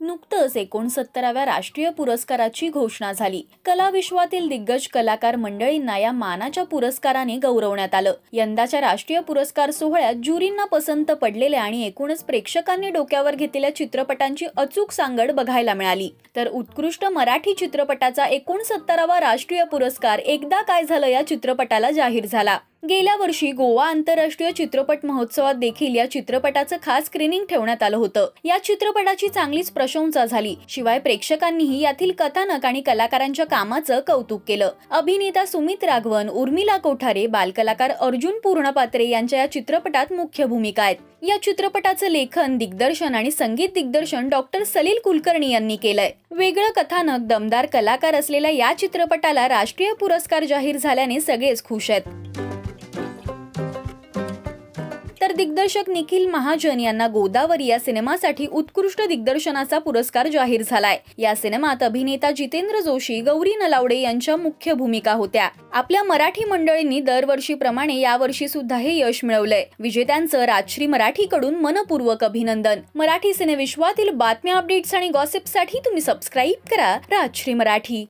नुकतंच 69व्या राष्ट्रीय पुरस्काराची घोषणा झाली। कला विश्वातील दिग्गज कलाकार मंडळींना या मानाच्या पुरस्काराने गौरवण्यात आलं। यंदाच्या राष्ट्रीय पुरस्कार सोहळ्यात ज्युरींना पसंत पडलेल्या आणि एकूणच प्रेक्षकांनी डोक्यावर घेतलेल्या चित्रपटांची अचूक सांगड बघायला मिळाली। तर उत्कृष्ट मराठी चित्रपटाचा 69वा राष्ट्रीय पुरस्कार एकदा काय झालं या चित्रपटाला जाहीर झाला। गेल्या वर्षी गोवा आंतरराष्ट्रीय चित्रपट महोत्सवात देखील या चित्रपटाचं खास स्क्रीनिंग ठेवण्यात आलं होतं। या चित्रपटाची चांगलीच प्रशंसा झाली। शिवाय प्रेक्षकांनीही यातील कथानक आणि कलाकारांच्या कामाचं कौतुक केलं। अभिनेता सुमित राघवन, उर्मिला कोठारे, बालकलाकार अर्जुन पूर्णपात्रे यांच्या या चित्रपटात मुख्य भूमिका आहेत। या चित्रपटाचं लेखन, दिग्दर्शन आणि संगीत दिग्दर्शन डॉक्टर सलील कुलकर्णी यांनी केलंय। वेगळं कथानक, दमदार कलाकार असलेल्या या चित्रपटाला राष्ट्रीय पुरस्कार जाहीर झाल्याने सगळेच खुश आहेत। तर दिग्दर्शक निखिल महाजन यांना गोदावरी या सिनेमासाठी उत्कृष्ट दिग्दर्शनाचा पुरस्कार जाहीर झालाय। या सिनेमात अभिनेता जितेंद्र जोशी, गौरी नलावडे यांच्या मुख्य भूमिका होत्या। आपल्या मराठी मंडळींनी दरवर्षीप्रमाणे यावर्षी सुद्धा हे यश मिळवलंय। विजेत्यांचं राजश्री मराठीकडून मनपूर्वक अभिनंदन। मराठी सिनेविश्वातील बातम्या, अपडेट्स आणि गॉसिपसाठी तुम्ही सबस्क्राईब करा राजश्री मराठी।